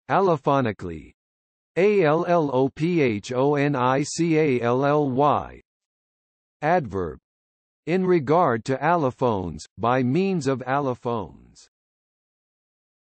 allophonically, allophonically. Adverb, in regard to allophones, by means of allophones.